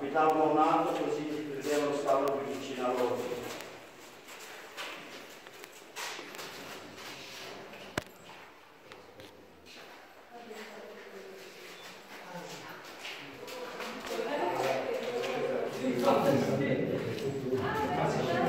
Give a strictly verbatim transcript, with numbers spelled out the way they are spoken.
Affittavano un'auto così vedevano stavano più vicino a loro. Ah,